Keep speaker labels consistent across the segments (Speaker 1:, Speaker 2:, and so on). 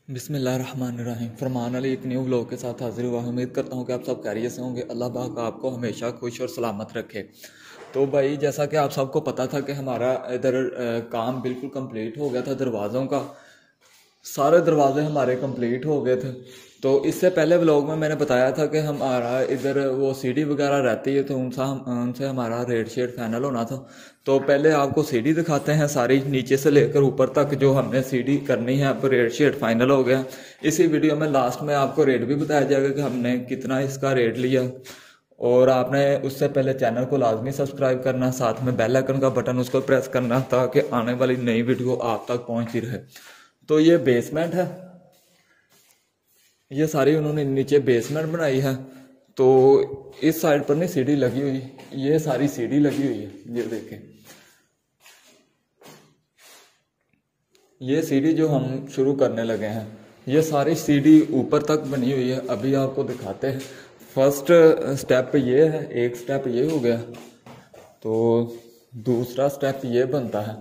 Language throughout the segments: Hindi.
Speaker 1: बिस्मिल्लाहिर्रहमानिर्रहीम। फरमान अली एक न्यू व्लॉग के साथ हाजिर हुआ। उम्मीद करता हूँ कि आप सब खैरियत से होंगे। अल्लाह पाक आपको हमेशा खुश और सलामत रखे। तो भाई जैसा कि आप सबको पता था कि हमारा इधर काम बिल्कुल कंप्लीट हो गया था। दरवाज़ों का सारे दरवाजे हमारे कंप्लीट हो गए थे। तो इससे पहले व्लॉग में मैंने बताया था कि हमारा इधर वो सीढ़ी वगैरह रहती है, तो उनसे हमारा रेट शेड फाइनल होना था। तो पहले आपको सीढ़ी दिखाते हैं सारी नीचे से लेकर ऊपर तक जो हमने सीढ़ी करनी है। अब रेट शेड फाइनल हो गया। इसी वीडियो में लास्ट में आपको रेट भी बताया जाएगा कि हमने कितना इसका रेट लिया। और आपने उससे पहले चैनल को लाजमी सब्सक्राइब करना, साथ में बेल आइकन का बटन उसको प्रेस करना ताकि आने वाली नई वीडियो आप तक पहुंचती रहे। तो ये बेसमेंट है, ये सारी उन्होंने नीचे बेसमेंट बनाई है। तो इस साइड पर नहीं सीढ़ी लगी हुई, ये सारी सीढ़ी लगी हुई है। ये देखें, ये सीढ़ी जो हम शुरू करने लगे हैं, ये सारी सीढ़ी ऊपर तक बनी हुई है। अभी आपको दिखाते हैं। फर्स्ट स्टेप ये है, एक स्टेप ये हो गया, तो दूसरा स्टेप ये बनता है।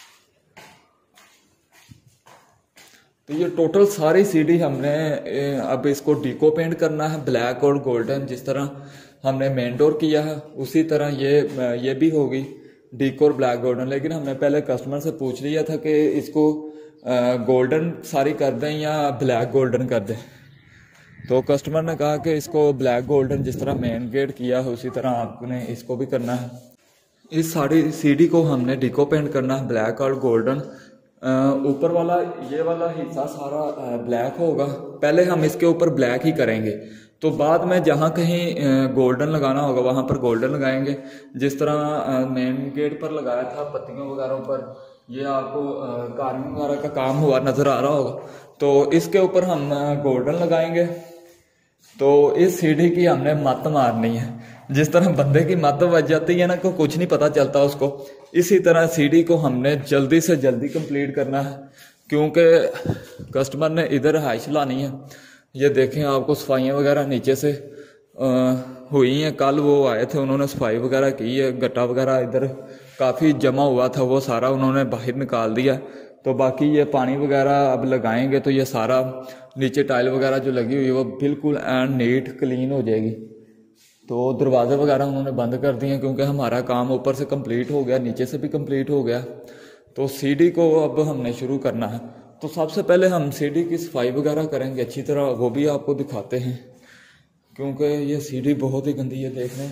Speaker 1: तो ये टोटल सारी सीढ़ी हमने अब इसको डीको पेंट करना है, ब्लैक और गोल्डन। जिस तरह हमने मेन डोर किया है उसी तरह ये भी होगी डीको और ब्लैक गोल्डन। लेकिन हमने पहले कस्टमर से पूछ लिया था कि इसको गोल्डन सारी कर दें या ब्लैक गोल्डन कर दें। तो कस्टमर ने कहा कि इसको ब्लैक गोल्डन जिस तरह मेन गेट किया है उसी तरह आपने इसको भी करना है। इस सारी सीढ़ी को हमने डीको पेंट करना है, ब्लैक और गोल्डन। ऊपर वाला ये वाला हिस्सा सारा ब्लैक होगा। पहले हम इसके ऊपर ब्लैक ही करेंगे, तो बाद में जहाँ कहीं गोल्डन लगाना होगा वहाँ पर गोल्डन लगाएंगे। जिस तरह मेन गेट पर लगाया था पत्तियों वगैरह पर, ये आपको कार्विंग वगैरह का काम हुआ नज़र आ रहा होगा। तो इसके ऊपर हम गोल्डन लगाएंगे। तो इस सीढ़ी की हमने मत मारनी है। जिस तरह बंदे की मत बज जाती है ना, को कुछ नहीं पता चलता उसको, इसी तरह सीढ़ी को हमने जल्दी से जल्दी कंप्लीट करना है, क्योंकि कस्टमर ने इधर हाइश लानी है। ये देखें, आपको सफाइयाँ वगैरह नीचे से हुई हैं। कल वो आए थे, उन्होंने सफाई वगैरह की है। गट्टा वगैरह इधर काफ़ी जमा हुआ था, वो सारा उन्होंने बाहर निकाल दिया। तो बाकी ये पानी वगैरह अब लगाएंगे तो ये सारा नीचे टाइल वगैरह जो लगी हुई है वो बिल्कुल एंड नीट क्लीन हो जाएगी। तो दरवाजे वगैरह उन्होंने बंद कर दिए क्योंकि हमारा काम ऊपर से कंप्लीट हो गया, नीचे से भी कंप्लीट हो गया। तो सीढ़ी को अब हमने शुरू करना है। तो सबसे पहले हम सीढ़ी की सफाई वगैरह करेंगे अच्छी तरह, वो भी आपको दिखाते हैं, क्योंकि ये सीढ़ी बहुत ही गंदी है। देखने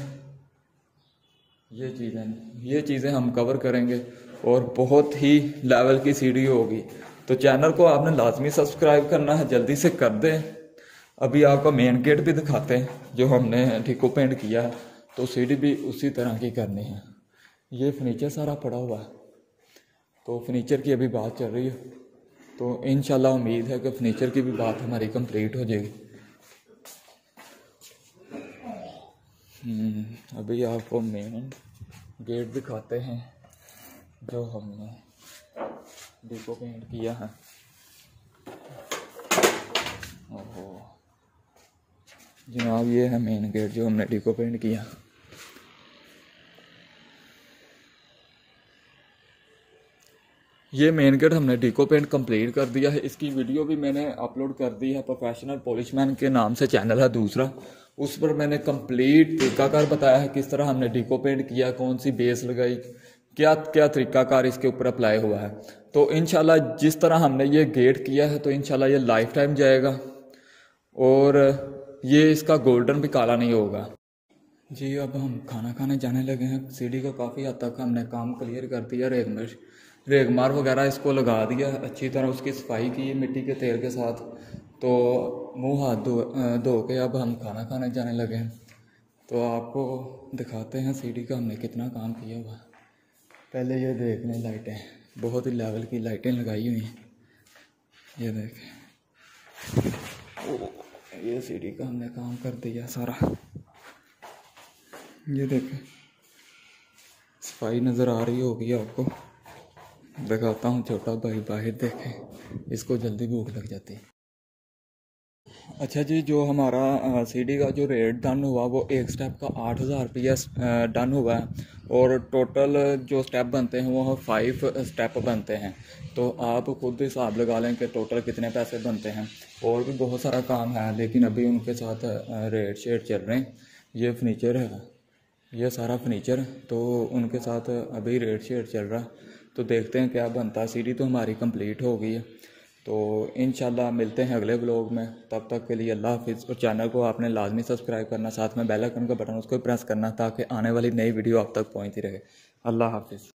Speaker 1: ये चीज़ें हम कवर करेंगे और बहुत ही लेवल की सीढ़ी होगी। तो चैनल को आपने लाजमी सब्सक्राइब करना है, जल्दी से कर दें। अभी आपका मेन गेट भी दिखाते हैं जो हमने डीको पेंट किया है। तो सीढ़ी भी उसी तरह की करनी है। ये फर्नीचर सारा पड़ा हुआ है, तो फर्नीचर की अभी बात चल रही है। तो इंशाल्लाह उम्मीद है कि फर्नीचर की भी बात हमारी कंप्लीट हो जाएगी। अभी आपको मेन गेट दिखाते हैं जो हमने डीको पेंट किया है। ओहो जनाब, ये है मेन गेट जो हमने डीको पेंट किया। ये मेन गेट हमने डीको पेंट कंप्लीट कर दिया है। इसकी वीडियो भी मैंने अपलोड कर दी है। प्रोफेशनल पॉलिशमैन के नाम से चैनल है दूसरा, उस पर मैंने कंप्लीट तरीकाकार बताया है किस तरह हमने डीको पेंट किया, कौन सी बेस लगाई, क्या क्या तरीकाकार इसके ऊपर अप्लाई हुआ है। तो इंशाल्लाह जिस तरह हमने ये गेट किया है तो इंशाल्लाह ये लाइफ टाइम जाएगा और ये इसका गोल्डन भी काला नहीं होगा। जी अब हम खाना खाने जाने लगे हैं। सीढ़ी को काफ़ी हद तक हमने काम क्लियर कर दिया। रेगमार वगैरह इसको लगा दिया, अच्छी तरह उसकी सफाई की मिट्टी के तेल के साथ। तो मुंह हाथ धो के अब हम खाना खाने जाने लगे हैं। तो आपको दिखाते हैं सीढ़ी का हमने कितना काम किया हुआ। पहले ये देख लें, लाइटें बहुत ही लेवल की लाइटें लगाई हुई हैं। ये देखें, ये सीढ़ी का हमने काम कर दिया सारा। ये देखें, सफाई नज़र आ रही होगी आपको। दिखाता हूँ, छोटा भाई बाहर देखें, इसको जल्दी भूख लग जाती है। अच्छा जी, जो हमारा सीडी का जो रेट डन हुआ वो एक स्टेप का 8,000 रुपया डन हुआ है, और टोटल जो स्टेप बनते हैं वो 5 स्टेप बनते हैं। तो आप खुद हिसाब लगा लें कि टोटल कितने पैसे बनते हैं। और भी बहुत सारा काम है, लेकिन अभी उनके साथ रेट शेट चल रहे हैं। ये फर्नीचर है, ये सारा फर्नीचर, तो उनके साथ अभी रेट शेट चल रहा है। तो देखते हैं क्या बनता है। सीडी तो हमारी कंप्लीट हो गई है। तो इंशाल्लाह मिलते हैं अगले ब्लॉग में। तब तक के लिए अल्लाह हाफिज़। और चैनल को आपने लाजमी सब्सक्राइब करना, साथ में बेल आइकन का बटन उसको प्रेस करना, ताकि आने वाली नई वीडियो आप तक पहुंचती रहे। अल्लाह हाफिज़।